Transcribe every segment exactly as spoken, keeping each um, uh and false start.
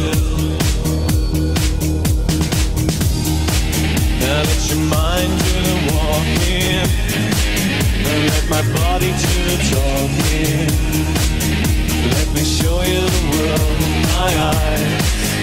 Now let your mind do the walking, and let my body do the talking. Let me show you the world in my eyes.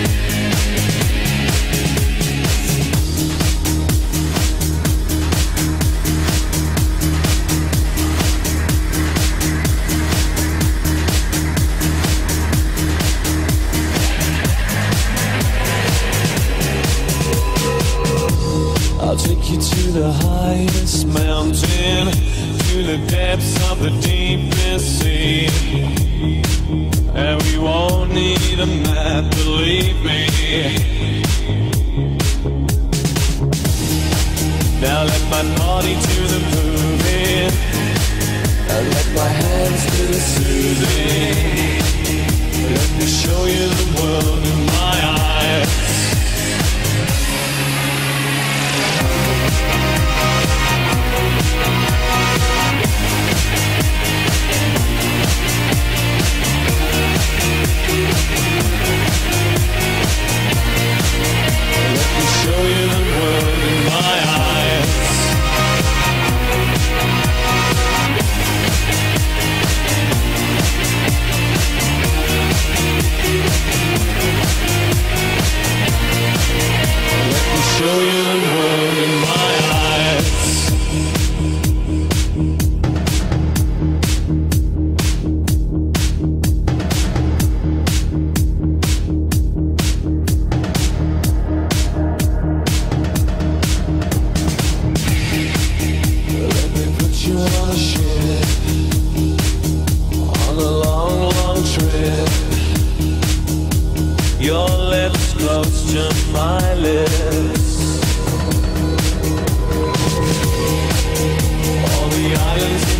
I'll take you to the highest mountain, to the depths of the deepest sea. And we won't need a map, believe me. Now let my body do the moving, and let my hands do the soothing. Let me show you the world in my eyes. Let me show you the world in my eyes. Let me show you the world in my eyes. You on a ship, on a long, long trip. Your lips close to my lips. All the islands